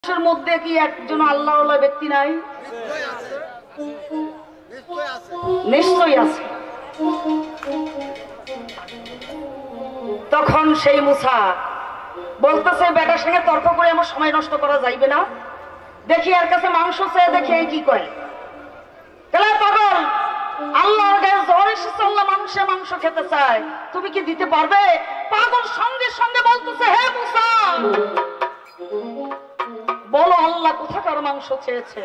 মানুষের মধ্যে কি একজন আল্লাহওয়ালা ব্যক্তি নাই? নিশ্চয়ই আছে। তখন সেই মুসা বলতেছে, বেটার সঙ্গে তর্ক করে আমার সময় নষ্ট করা যাইবে না, দেখি এর কাছে মাংস চেয়ে দেখি এই কি কয়। তাহলে পাগল, আল্লাহর গায়ে জ্বর এসেছে, আল্লাহ মানুষের মাংস খেতে চায়, তুমি কি দিতে পারবে? পাগল সঙ্গে সঙ্গে বলতেছে, হে মুসা বলো আল্লাহ কোথাকার মাংস চেয়েছে?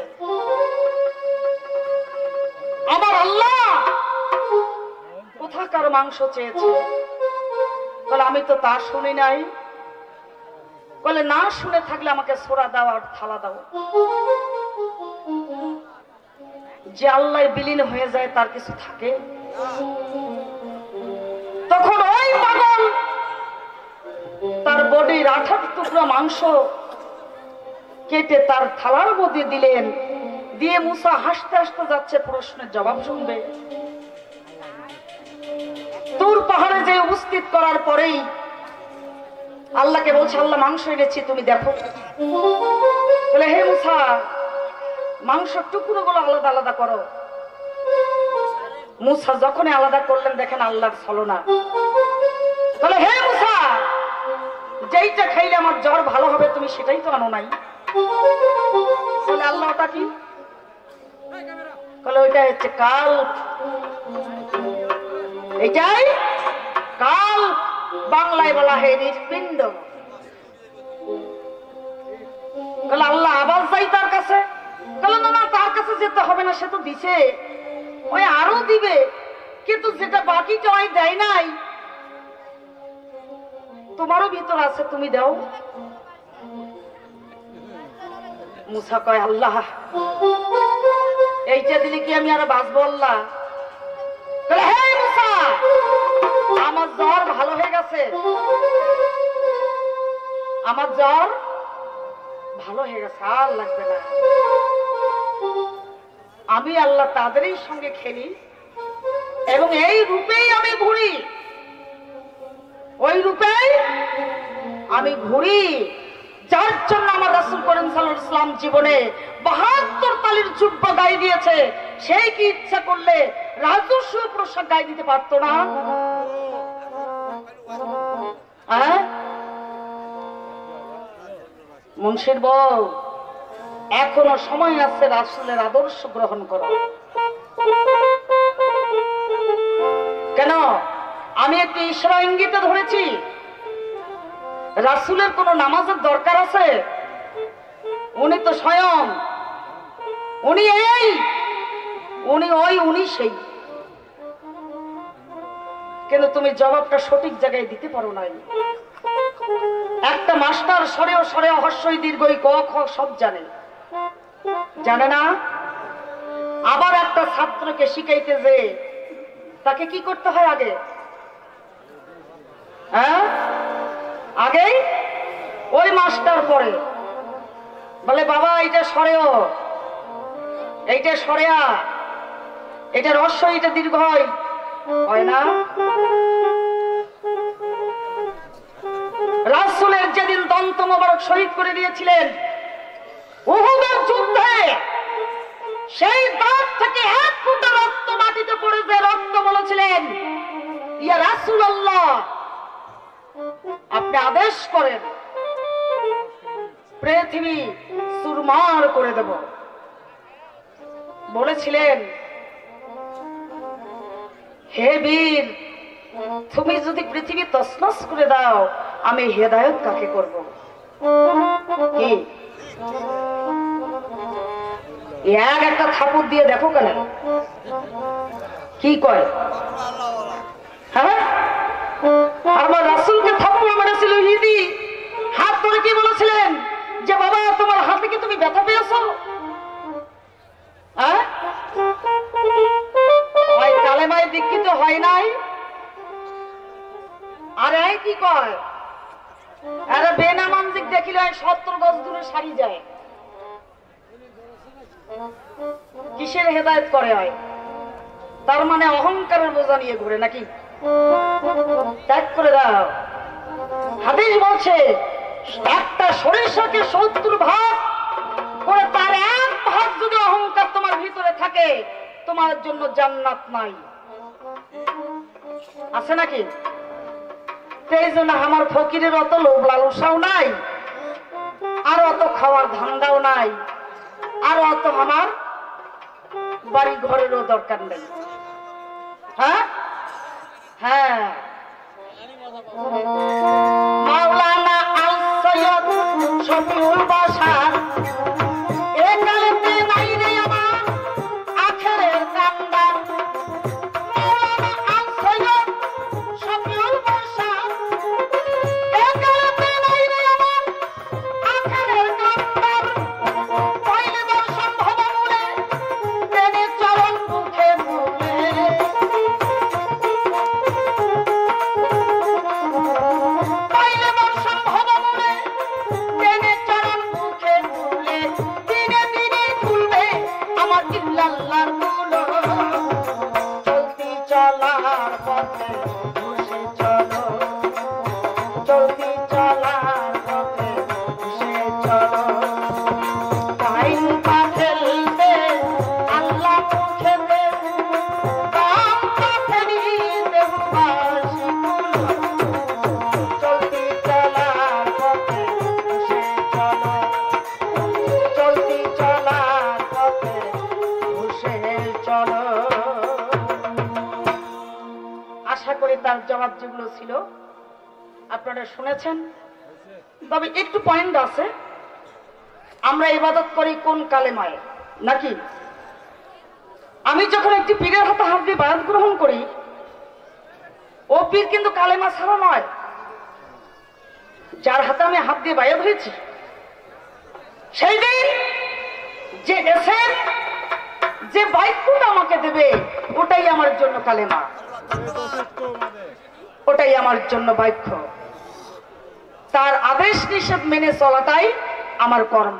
আমার আল্লাহ কোথাকার মাংস চেয়েছে? বলে আমি তো তা শুনি নাই। বলে না শুনে থাকলে আমাকে সোরা দাও আর থালা দাও। যে আল্লাহ বিলীন হয়ে যায় তার কিছু থাকে? তখন ওই পাগল তার বডির 18 টুকরা মাংস কেটে তার থালার মধ্যে দিলেন। দিয়ে মুসা হাসতে হাসতে যাচ্ছে, প্রশ্নের জবাব শুনবে। তুর পাহাড়ে যে উপস্থিত করার পরেই আল্লাহকে বলছে, আল্লাহ মাংস এনেছি, তুমি দেখো। বলে হে মুসা, মাংসের টুকরোগুলো আলাদা আলাদা করো। মুসা যখনই আলাদা করলেন, দেখেন আল্লাহর ছলনা। বলে হে মুসা, যেইটা খাইলে আমার জ্বর ভালো হবে তুমি সেটাই তো আনো নাই। বলে আল্লাহ ওটা কি? বলে ওইটা হচ্ছে কাল। এটাই কাল, বাংলায় বলা হয় হৃৎপিণ্ড। বলে আল্লাহ আবার যাই তার কাছে? বলে না না, তার কাছে যেতে হবে না, সে তো দিছে, ওই আরো দিবে, কিন্তু যেটা বাকিটা ওই দেয় নাই, তোমারও ভিতর আছে, তুমি দাও। মুসা কয়, আল্লাহ এইটা দিলে কি আমি আর বাঁচবো? আল্লাহ হে মুসা, আমার জ্বর ভালো হয়ে গেছে, আমার জ্বর ভালো হয়ে গেছে, আর লাগবে না। আমি আল্লাহ তাদেরই সঙ্গে খেলি এবং এই রূপেই আমি ঘুরি, ওই রূপেই আমি ঘুরি যার জন্য আমার রাসূল করিম সাল্লাল্লাহু আলাইহি ওয়াসাল্লাম জীবনে 72 তালির জুব্বা গায়ে দিয়েছে। সেই কি ইচ্ছা করলে রাজস্ব পোশাক গায়ে দিতে পারতো না? মুন্সির বউ, এখনো সময় আছে রাসূলের আদর্শ গ্রহণ করো। কেন? আমি একটি ইশারা ইঙ্গিতে ধরেছি। রাসূলের কোন নামাজের দরকার আছে? উনি তো স্বয়ং, উনি এই, উনি ওই, উনি সেই। কিন্তু তুমি জবাবটা সঠিক জায়গায় দিতে পারো নাই। একটা মাস্টার সরেও সরে হর্ষই দীর্ঘই ক খ সব জানে, জানে না? আবার একটা ছাত্রকে শিখাইতে যে তাকে কি করতে হয় আগে? হ্যাঁ, আগেই ওই মাস্টার পড়ে, বলে বাবা এইটা সরেও, এইটা সরেয়া, এটা রস্য, এটা দীর্ঘ হয় না? রাসূলের যেদিন দন্ত মোবারক শহীদ করে দিয়েছিলেন উহুদের যুদ্ধে, সেই দাঁত থেকে 1 ফোঁটা রক্ত মাটিতে পড়ে যে রক্ত বলেছিলেন, ইয়া রাসূলুল্লাহ আপনি আদেশ করেন পৃথিবী চুরমার করে দেব। বলেছিলেন, হে বীর, তুমি যদি পৃথিবী তছনছ করে দাও, আমি হেদায়েত কাকে করব? কি একটা থাপড় দিয়ে দেখো কেন কি কয়? হ্যাঁ, আমার রাসূলকে থাপ্পড় মেরেছিল ইহুদি, হাত ধরে কি বলেছিলেন যে বাবা তোমার হাতে কি তুমি ব্যথা পেয়েছো? কালেমায় দীক্ষিত হয় নাই? আরে কি কয়, আরে বেনামানজিক দেখিলে 70 গজ দূরে সারি যায়। কিসের হেদায়েত করে হয়? তার মানে অহংকারের বোঝা নিয়ে ঘুরে নাকি? ত্যাগ করে দাও। হাদিস বলছে একটা সরিষাকে 70 ভাগ তোমার জন্য জান্নাত নাই। আছে নাকি? সেই জন্য আমার ফকিরের অত লোভ লালসাও নাই, আর অত খাওয়ার ধান্দাও নাই, আর অত আমার বাড়ি ঘরেরও দরকার নেই। হ্যাঁ হ্যাঁ, মাওলানা আল সৈয়দ শফিউল বাশার এ কালেতে নাই রে আমার আখেরের কান্দার। মাওলানা আল সৈয়দ শফিউল বাশার এ কালেতে নাই রে আমার আখেরের কান্দার। পাইলে তোর সম্ভব মনে টেনে চরণ মুখে মুলে, পাইলে তোর সম্ভব মনে টেনে চরণ মুখে মুলে, দিনে দিনে তুলবে আমার ইল্লাল্লাহর গুলো। চলতি চলার পথে বসে চলো, চলতি চলার পথে বসে চলো। টাইম পা খেলতে আল্লাহ মুখেতে, দাম পথে নিতে বাসি গুলো। চলতি চলার পথে বসে চলো, চলতি চলার পথে বসে চলো। আশা করি তার জবাব যেগুলো ছিল আপনারা শুনেছেন। তবে একটু পয়েন্ট আছে, আমরা ইবাদত করি কোন কালেমায় নাকি? আমি যখন একটি পীরের হাতে হাত দিয়ে বায়াত গ্রহণ করি, ও পীর কিন্তু কালেমা ছাড়া নয়। যার হাতে আমি হাত দিয়ে বায়াত হয়েছি, সেই দিন যে এসে যে বাক্যটা আমাকে দেবে, ওটাই আমার জন্য কালেমা, ওটাই আমার জন্য বাক্য। তার আদেশ নিষেধ মেনে চলাটাই আমার কর্ম।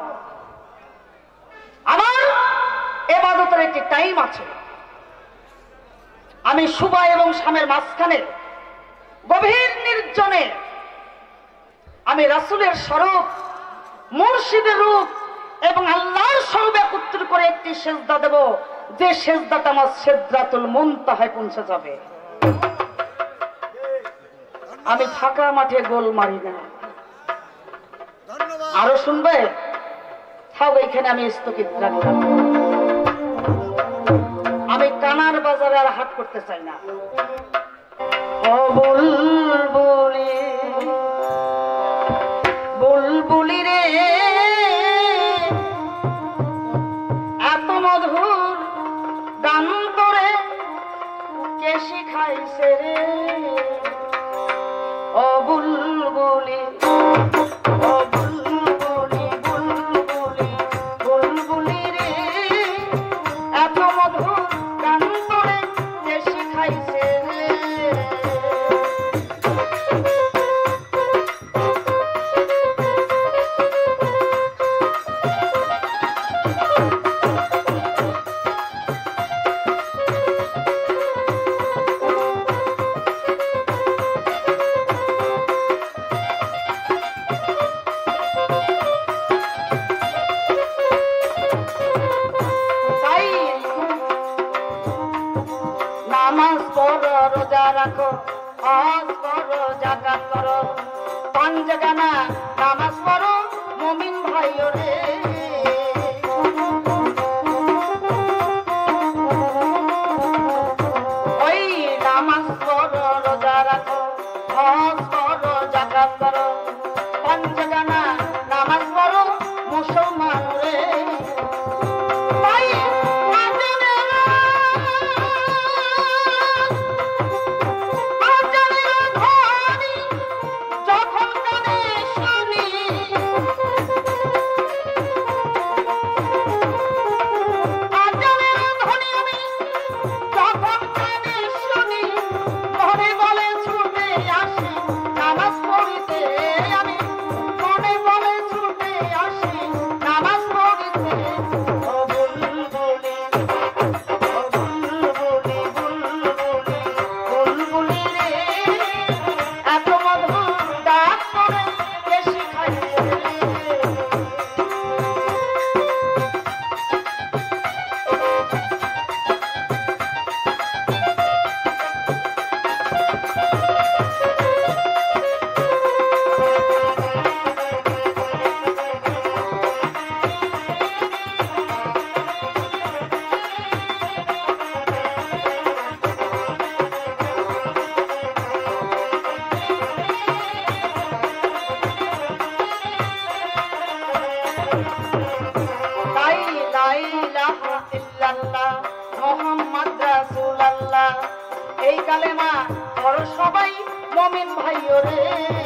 আমার ইবাদতের একটি টাইম আছে। আমি সুবা এবং শামের মাঝখানে গভীর নির্জনে আমি রাসূলের স্বরূপ, মুর্শিদের রূপ এবং আল্লাহর স্বরূপ একত্র করে একটি সেজদা দেব, যে সেজদাটা আমার সিদরাতুল মুনতাহায় পৌঁছে যাবে। আমি ফাঁকা মাঠে গোল মারি না। আরো শুনবে? থাক, এখানে আমি স্থগিত রাখলাম। আমি কানার বাজারে আর হাট করতে চাই না। ও বুলবুলি, বুলবুলি রে, এত মধুর গান করে কে শিখাইছে রে? ও বুলবুলি, ও বুলবুলি, বুলবুলি, বুলবুলি রে, এত মধুর গান করে কে শিখাইছে রে? নামাজ পড়ো, রোজা রাখো, হজ করো, যাকাত করো, পাঞ্জাগানা নামাজ পড়ো মুমিন ভাইও রে। ওই নামাজ পড়ো, রোজা রাখো, হজ করো, যাকাত করো, পাঞ্জাগানা নামাজ পড়ো মুসলমান রে। এই কালেমা বড় সবাই মুমিন ভাইও রে।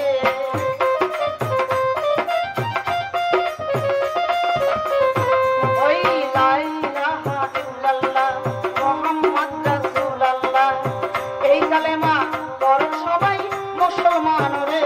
ওই লা ইলাহা ইল্লাল্লাহ মুহাম্মদ রাসূলুল্লাহ এই কালেমা বড় সবাই মুসলমান রে।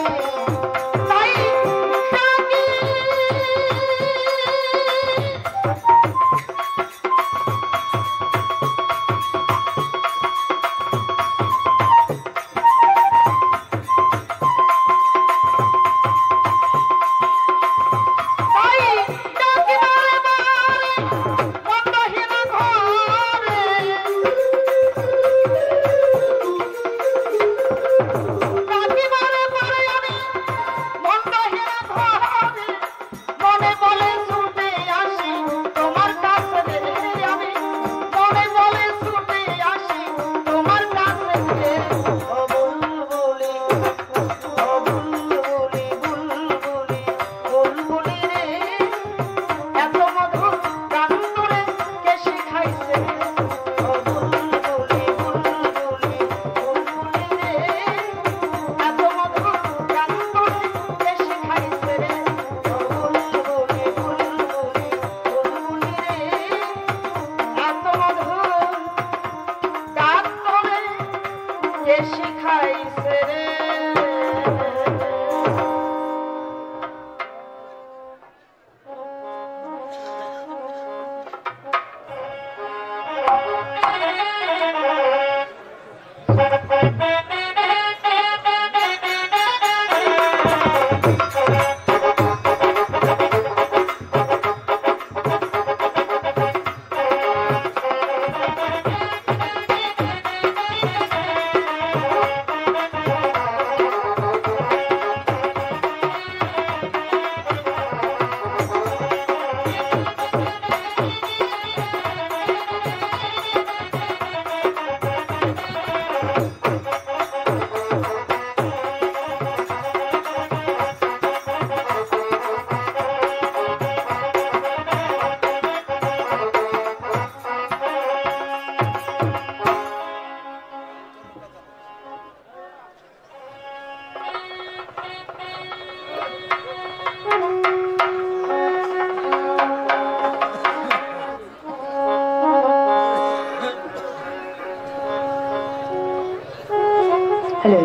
Hello.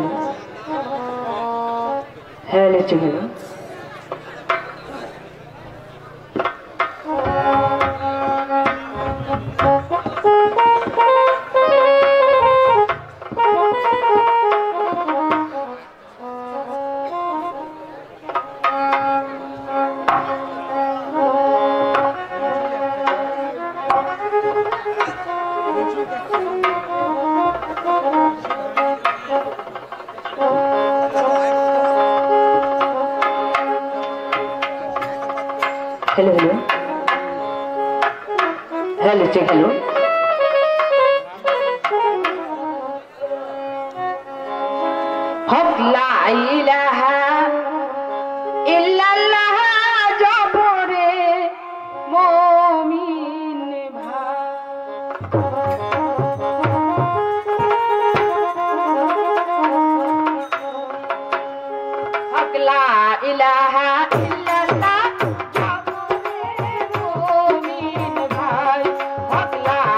Hello, hello. Hello, hello. Hello, check hello. Hak la ilaha illallah jabore mu'min Hak la ilaha illallah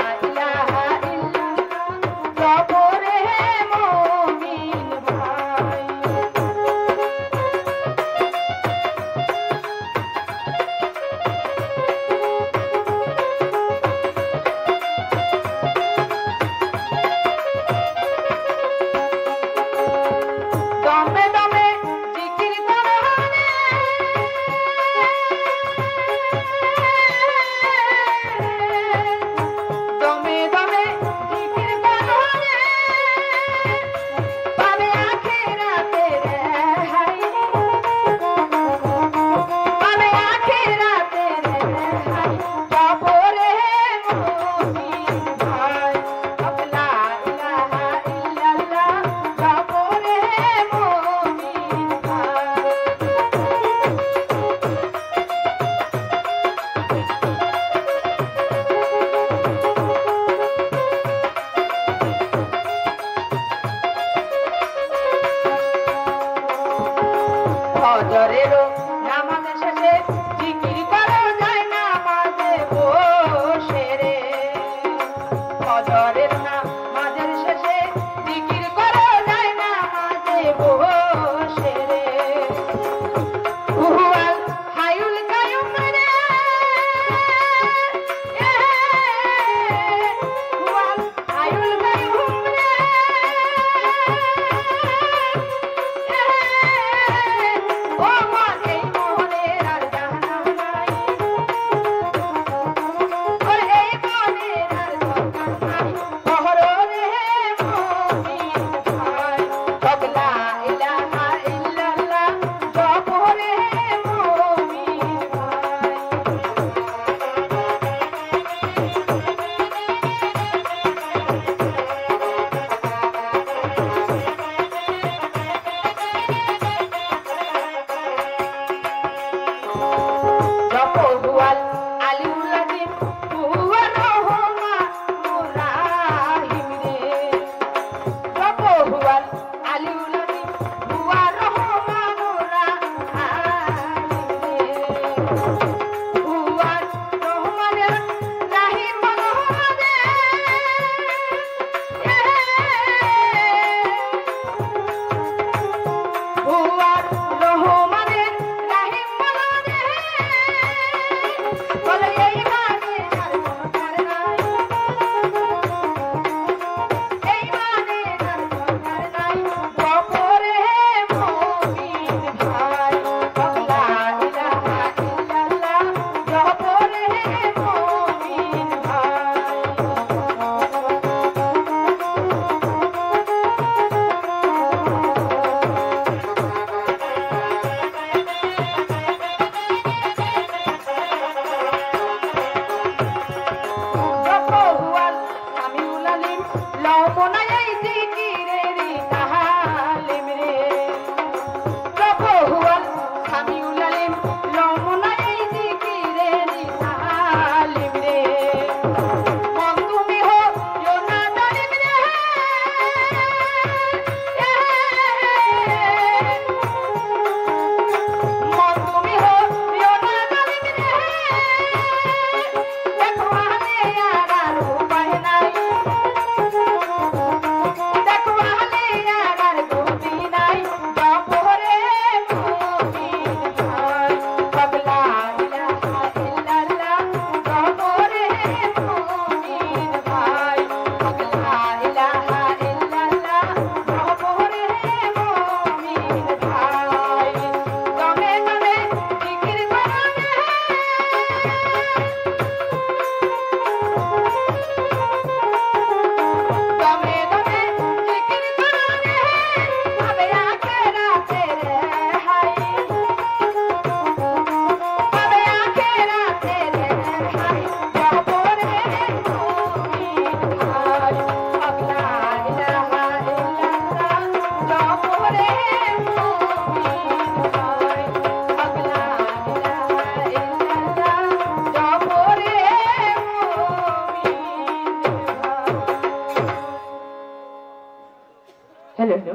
গেল।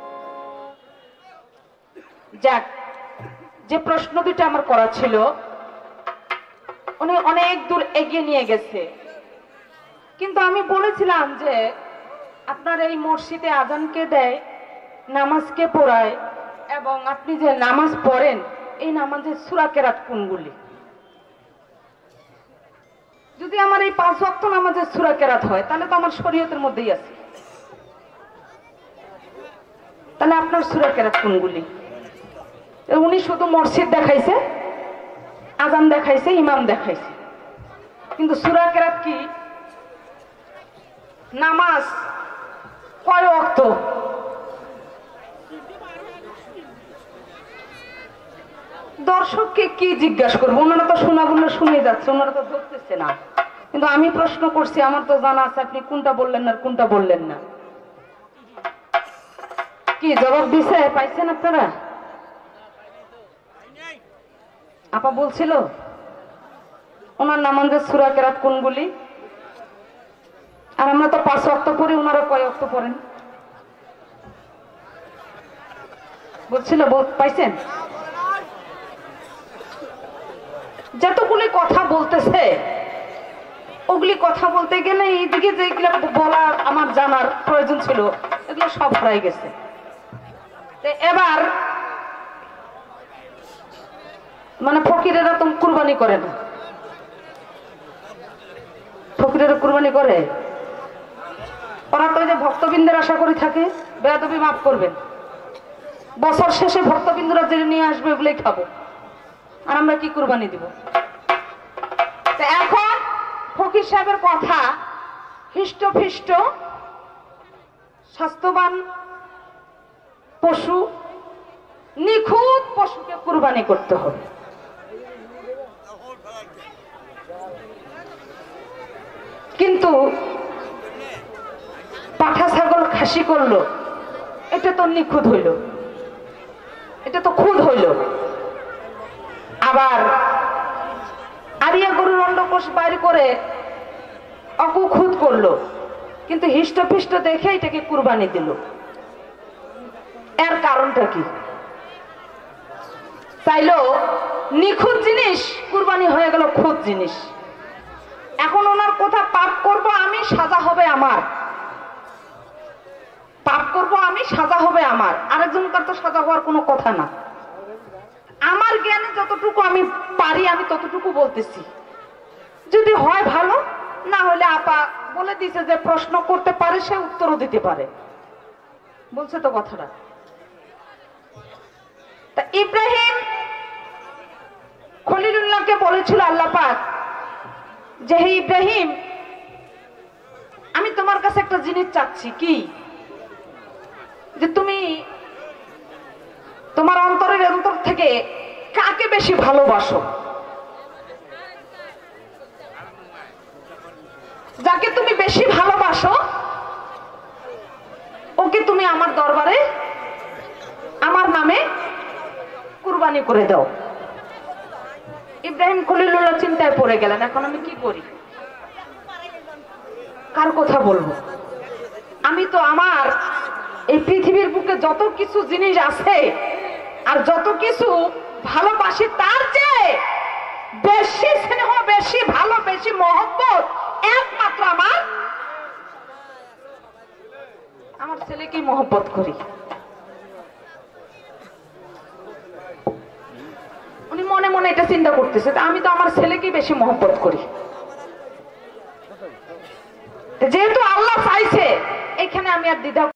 যাক, যে প্রশ্ন দুটো আমার করা ছিল উনি অনেক দূর এগিয়ে নিয়ে গেছে, কিন্তু আমি বলেছিলাম যে আপনার এই মসজিদে আজানকে দেয়, নামাজকে পড়ায়, এবং আপনি যে নামাজ পড়েন এই নামাজের সূরা কেরাত কোনগুলি? যদি আমার এই 5 ওয়াক্ত নামাজের সূরা কেরাত হয় তাহলে তো আমার শরীয়তের মধ্যেই আছে। তাহলে আপনার সূরা কেরাত কোনগুলি? উনি শুধু মসজিদ দেখাইছে, আজান দেখাইছে, ইমাম দেখাইছে, কিন্তু সূরা কেরাত কি? নামাজ কয় ওয়াক্ত? দর্শককে কি জিজ্ঞাসা করবো? ওনারা তো শোনা বললে শুনে যাচ্ছে, ওনারা তো ধরতেছে না। কিন্তু আমি প্রশ্ন করছি, আমার তো জানা আছে আপনি কোনটা বললেন না কোনটা বললেন না। কি জবাব দিছে? পাইছেন আপনারা? আপা বলছিল ওনার নামাজের সূরা কেরাত কোনগুলি, আর আমরা তো 5 ওয়াক্ত পড়ি, ওনারা কয় ওয়াক্ত পড়েন? বলছিল, পাইছেন? যতগুলি কথা বলতেছে ওগুলি কথা বলতে গেলে এইদিকে যেগুলো বলার আমার জানার প্রয়োজন ছিল এগুলো সব হারাই গেছে। এবার মানে ফকিরেরা তো কুরবানি করে না। ফকিরেরা কুরবানি করে? ওরা তো যে ভক্তবৃন্দের আশা করে থাকে, বেয়াদবি মাফ করবেন, বছর শেষে ভক্তবৃন্দরা যে নিয়ে আসবে ওগুলোই খাবো, আর আমরা কি কুরবানি দিব? এখন ফকির সাহেবের কথা, হৃষ্টপুষ্ট স্বাস্থ্যবান পশু, নিখুঁত পশুকে কুরবানি করতে হবে। কিন্তু পাঠা ছাগল খাসি করলো, এটা তো নিখুঁত হইল, এটা তো খুদ হইল। আবার আরিয়া গরুর অন্ডকোষ বাইর করে অকুখুদ করলো, কিন্তু হৃষ্টপুষ্ট দেখে এটাকে কুরবানি দিল। এর কারণটা কি? চাইলো নিখুঁত জিনিস কুরবানি হয়ে গেল খুদ জিনিস। এখন ওনার কথা পাপ করব আমি, সাজা হবে আমার। পাপ করব আমি, সাজা হবে আমার। আরেকজনকার তো সাজা হওয়ার কোনো কথা না। আমার জ্ঞানে যতটুকু আমি পারি আমি ততটুকু বলতেছি, যদি হয় ভালো, না হলে আপা বলে দিছে যে প্রশ্ন করতে পারে সে উত্তরও দিতে পারে, বলছে তো কথাটা। তা ইব্রাহিম খলিলুল্লাহকে বলেছিল আল্লাহ পাক যে হে ইব্রাহিম, আমি তোমার কাছে একটা জিনিস চাচ্ছি, কি? যে তুমি তোমার অন্তরের অন্তর থেকে কাকে বেশি ভালোবাসো? যাকে তুমি বেশি ভালোবাসো ওকে তুমি আমার দরবারে আমার নামে কুরবানি করে দাও। ইব্রাহিম খলিলুল্লাহ চিন্তায় পড়ে গেলেন, এখন আমি কি করি, কার কথা বলবো? আমি তো আমার এই পৃথিবীর বুকে যত কিছু জিনিস আছে আর যত কিছু ভালোবাসি তার চেয়ে বেশি স্নেহ, বেশি ভালো, বেশি মহব্বত একমাত্র আমার ছেলেকেই মহব্বত করি। উনি মনে মনে এটা চিন্তা করতেছে, আমি তো আমার ছেলেকেই বেশি মহব্বত করি। যেহেতু আল্লাহ চাইছে, এখানে আমি আর দ্বিধা